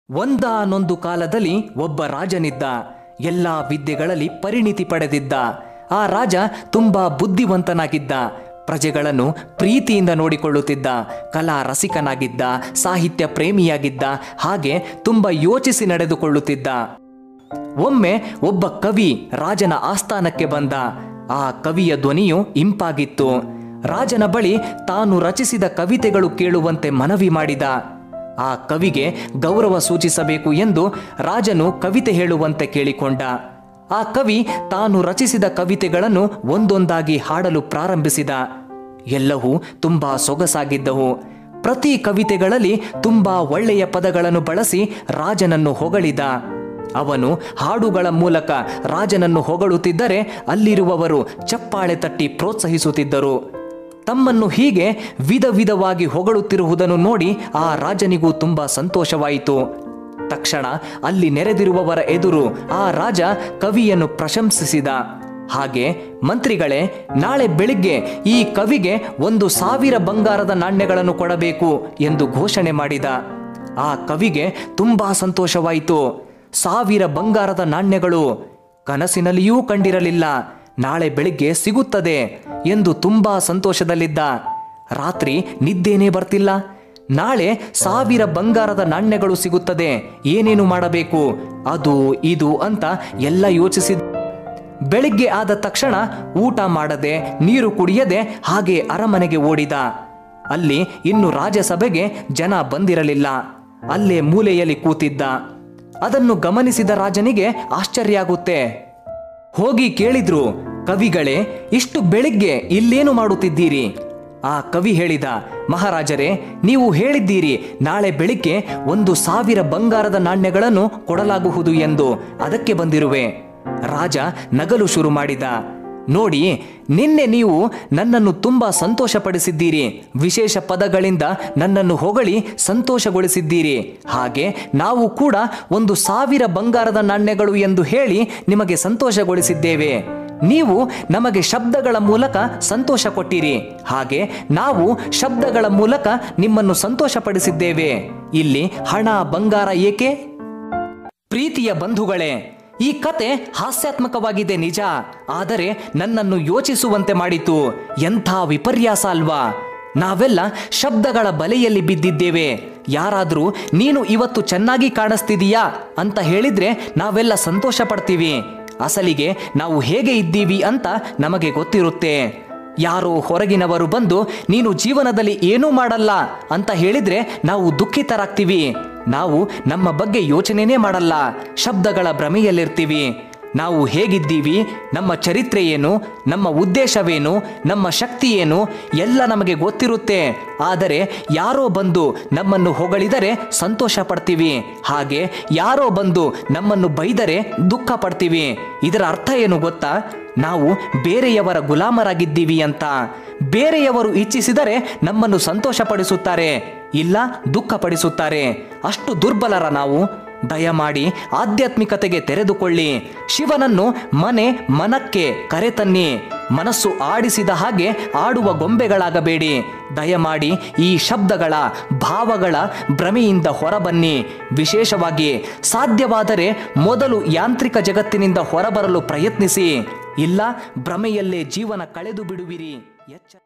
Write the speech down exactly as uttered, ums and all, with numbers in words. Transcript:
ಒಂದಾನೊಂದು ಕಾಲದಲ್ಲಿ ಒಬ್ಬ ರಾಜನಿದ್ದ. ಎಲ್ಲ ವಿದ್ಯೆಗಳಲ್ಲಿ ಪರಿಣಿತಿ ಪಡೆದಿದ್ದ. ಆ ರಾಜ ತುಂಬಾ ಬುದ್ಧಿವಂತನಾಗಿದ್ದ. ಪ್ರಜೆಗಳನ್ನು ಪ್ರೀತಿಯಿಂದ ನೋಡಿಕೊಳ್ಳುತ್ತಿದ್ದ. ಕಲಾ ರಸಿಕನಾಗಿದ್ದ, ಸಾಹಿತ್ಯ ಪ್ರೇಮಿಯಾಗಿದ್ದ, ಹಾಗೆ ತುಂಬ ಯೋಚಿಸಿ ನಡೆದುಕೊಳ್ಳುತ್ತಿದ್ದ. ಒಮ್ಮೆ ಒಬ್ಬ ಕವಿ ರಾಜನ ಆಸ್ಥಾನಕ್ಕೆ ಬಂದ. ಆ ಕವಿಯ ಧ್ವನಿಯು ಇಂಪಾಗಿತ್ತು. ರಾಜನ ಬಳಿ ತಾನು ರಚಿಸಿದ ಕವಿತೆಗಳು ಕೇಳುವಂತೆ ಮನವಿ ಮಾಡಿದ. ಆ ಕವಿಗೆ ಗೌರವ ಸೂಚಿಸಬೇಕು ಎಂದು ರಾಜನು ಕವಿತೆ ಹೇಳುವಂತೆ ಕೇಳಿಕೊಂಡ. ಆ ಕವಿ ತಾನು ರಚಿಸಿದ ಕವಿತೆಗಳನ್ನು ಒಂದೊಂದಾಗಿ ಹಾಡಲು ಪ್ರಾರಂಭಿಸಿದ. ಎಲ್ಲವೂ ತುಂಬಾ ಸೊಗಸಾಗಿದ್ದವು. ಪ್ರತಿ ಕವಿತೆಗಳಲ್ಲಿ ತುಂಬಾ ಒಳ್ಳೆಯ ಪದಗಳನ್ನು ಬಳಸಿ ರಾಜನನ್ನು ಹೊಗಳಿದ. ಅವನು ಹಾಡುಗಳ ಮೂಲಕ ರಾಜನನ್ನು ಹೊಗಳುತ್ತಿದ್ದರೆ ಅಲ್ಲಿರುವವರು ಚಪ್ಪಾಳೆ ತಟ್ಟಿ ಪ್ರೋತ್ಸಾಹಿಸುತ್ತಿದ್ದರು. ತಮ್ಮನ್ನು ಹೀಗೆ ವಿಧ ವಿಧವಾಗಿ ಹೊಗಳುತ್ತಿರುವುದನ್ನು ನೋಡಿ ಆ ರಾಜನಿಗೂ ತುಂಬಾ ಸಂತೋಷವಾಯಿತು. ತಕ್ಷಣ ಅಲ್ಲಿ ನೆರೆದಿರುವವರ ಎದುರು ಆ ರಾಜ ಕವಿಯನ್ನು ಪ್ರಶಂಸಿಸಿದ. ಹಾಗೆ, ಮಂತ್ರಿಗಳೇ, ನಾಳೆ ಬೆಳಿಗ್ಗೆ ಈ ಕವಿಗೆ ಒಂದು ಸಾವಿರ ಬಂಗಾರದ ನಾಣ್ಯಗಳನ್ನು ಕೊಡಬೇಕು ಎಂದು ಘೋಷಣೆ ಮಾಡಿದ. ಆ ಕವಿಗೆ ತುಂಬಾ ಸಂತೋಷವಾಯಿತು. ಸಾವಿರ ಬಂಗಾರದ ನಾಣ್ಯಗಳು ಕನಸಿನಲ್ಲಿಯೂ ಕಂಡಿರಲಿಲ್ಲ. ನಾಳೆ ಬೆಳಿಗ್ಗೆ ಸಿಗುತ್ತದೆ ಎಂದು ತುಂಬಾ ಸಂತೋಷದಲ್ಲಿದ್ದ. ರಾತ್ರಿ ನಿದ್ದೆನೇ ಬರ್ತಿಲ್ಲ. ನಾಳೆ ಸಾವಿರ ಬಂಗಾರದ ನಾಣ್ಯಗಳು ಸಿಗುತ್ತದೆ, ಏನೇನು ಮಾಡಬೇಕು, ಅದು ಇದು ಅಂತ ಎಲ್ಲ ಯೋಚಿಸಿದ. ಬೆಳಿಗ್ಗೆ ಆದ ತಕ್ಷಣ ಊಟ ಮಾಡದೆ, ನೀರು ಕುಡಿಯದೆ ಹಾಗೆ ಅರಮನೆಗೆ ಓಡಿದ. ಅಲ್ಲಿ ಇನ್ನು ರಾಜಸಭೆಗೆ ಜನ ಬಂದಿರಲಿಲ್ಲ. ಅಲ್ಲೇ ಮೂಲೆಯಲ್ಲಿ ಕೂತಿದ್ದ. ಅದನ್ನು ಗಮನಿಸಿದ ರಾಜನಿಗೆ ಆಶ್ಚರ್ಯ ಆಗುತ್ತೆ. ಹೋಗಿ ಕೇಳಿದ್ರು, ಕವಿಗಳೇ, ಇಷ್ಟು ಬೆಳಿಗ್ಗೆ ಇಲ್ಲೇನು ಮಾಡುತ್ತಿದ್ದೀರಿ? ಆ ಕವಿ ಹೇಳಿದ, ಮಹಾರಾಜರೇ, ನೀವು ಹೇಳಿದ್ದೀರಿ ನಾಳೆ ಬೆಳಿಗ್ಗೆ ಒಂದು ಸಾವಿರ ಬಂಗಾರದ ನಾಣ್ಯಗಳನ್ನು ಕೊಡಲಾಗುವುದು ಎಂದು, ಅದಕ್ಕೆ ಬಂದಿರುವೆ. ರಾಜ ನಗಲು ಶುರು ಮಾಡಿದ. ನೋಡಿ, ನಿನ್ನೆ ನೀವು ನನ್ನನ್ನು ತುಂಬಾ ಸಂತೋಷಪಡಿಸಿದ್ದೀರಿ. ವಿಶೇಷ ಪದಗಳಿಂದ ನನ್ನನ್ನು ಹೊಗಳಿ ಸಂತೋಷಗೊಳಿಸಿದ್ದೀರಿ. ಹಾಗೆ ನಾವು ಕೂಡ ಒಂದು ಸಾವಿರ ಬಂಗಾರದ ನಾಣ್ಯಗಳು ಎಂದು ಹೇಳಿ ನಿಮಗೆ ಸಂತೋಷಗೊಳಿಸಿದ್ದೇವೆ. ನೀವು ನಮಗೆ ಶಬ್ದಗಳ ಮೂಲಕ ಸಂತೋಷ ಕೊಟ್ಟಿರಿ. ಹಾಗೆ ನಾವು ಶಬ್ದಗಳ ಮೂಲಕ ನಿಮ್ಮನ್ನು ಸಂತೋಷಪಡಿಸಿದ್ದೇವೆ. ಇಲ್ಲಿ ಹಣ ಬಂಗಾರ ಏಕೆ? ಪ್ರೀತಿಯ ಬಂಧುಗಳೇ, ಈ ಕತೆ ಹಾಸ್ಯಾತ್ಮಕವಾಗಿದೆ ನಿಜ, ಆದರೆ ನನ್ನನ್ನು ಯೋಚಿಸುವಂತೆ ಮಾಡಿತು. ಎಂಥ ವಿಪರ್ಯಾಸ ಅಲ್ವಾ? ನಾವೆಲ್ಲ ಶಬ್ದಗಳ ಬಲೆಯಲ್ಲಿ ಬಿದ್ದಿದ್ದೇವೆ. ಯಾರಾದರೂ ನೀನು ಇವತ್ತು ಚೆನ್ನಾಗಿ ಕಾಣಿಸ್ತಿದೀಯಾ ಅಂತ ಹೇಳಿದ್ರೆ ನಾವೆಲ್ಲ ಸಂತೋಷ ಪಡ್ತೀವಿ. ಅಸಲಿಗೆ ನಾವು ಹೇಗೆ ಇದ್ದೀವಿ ಅಂತ ನಮಗೆ ಗೊತ್ತಿರುತ್ತೆ. ಯಾರೋ ಹೊರಗಿನವರು ಬಂದು ನೀನು ಜೀವನದಲ್ಲಿ ಏನೂ ಮಾಡಲ್ಲ ಅಂತ ಹೇಳಿದ್ರೆ ನಾವು ದುಃಖಿತರಾಗ್ತೀವಿ. ನಾವು ನಮ್ಮ ಬಗ್ಗೆ ಯೋಚನೆನೇ ಮಾಡಲ್ಲ, ಶಬ್ದಗಳ ಭ್ರಮೆಯಲ್ಲಿರ್ತೀವಿ. ನಾವು ಹೇಗಿದ್ದೀವಿ, ನಮ್ಮ ಚರಿತ್ರೆ ಏನು, ನಮ್ಮ ಉದ್ದೇಶವೇನು, ನಮ್ಮ ಶಕ್ತಿ ಏನು ಎಲ್ಲ ನಮಗೆ ಗೊತ್ತಿರುತ್ತೆ. ಆದರೆ ಯಾರೋ ಬಂದು ನಮ್ಮನ್ನು ಹೊಗಳಿದರೆ ಸಂತೋಷ ಪಡ್ತೀವಿ. ಹಾಗೆ ಯಾರೋ ಬಂದು ನಮ್ಮನ್ನು ಬೈದರೆ ದುಃಖ ಪಡ್ತೀವಿ. ಇದರ ಅರ್ಥ ಏನು ಗೊತ್ತಾ? ನಾವು ಬೇರೆಯವರ ಗುಲಾಮರಾಗಿದ್ದೀವಿ ಅಂತ. ಬೇರೆಯವರು ಇಚ್ಛಿಸಿದರೆ ನಮ್ಮನ್ನು ಸಂತೋಷಪಡಿಸುತ್ತಾರೆ, ಇಲ್ಲ ದುಃಖಪಡಿಸುತ್ತಾರೆ. ಅಷ್ಟು ದುರ್ಬಲರ ನಾವು? ದಯಮಾಡಿ ಆಧ್ಯಾತ್ಮಿಕತೆಗೆ ತೆರೆದುಕೊಳ್ಳಿ. ಶಿವನನ್ನು ಮನೆ ಮನಕ್ಕೆ ಕರೆತನ್ನಿ. ಮನಸ್ಸು ಆಡಿಸಿದ ಹಾಗೆ ಆಡುವ ಗೊಂಬೆಗಳಾಗಬೇಡಿ. ದಯಮಾಡಿ ಈ ಶಬ್ದಗಳ ಭಾವಗಳ ಭ್ರಮೆಯಿಂದ ಹೊರಬನ್ನಿ. ವಿಶೇಷವಾಗಿ ಸಾಧ್ಯವಾದರೆ ಮೊದಲು ಯಾಂತ್ರಿಕ ಜಗತ್ತಿನಿಂದ ಹೊರಬರಲು ಪ್ರಯತ್ನಿಸಿ. ಇಲ್ಲ ಭ್ರಮೆಯಲ್ಲೇ ಜೀವನ ಕಳೆದು ಬಿಡುವಿರಿ. ಎಚ್ಚರ.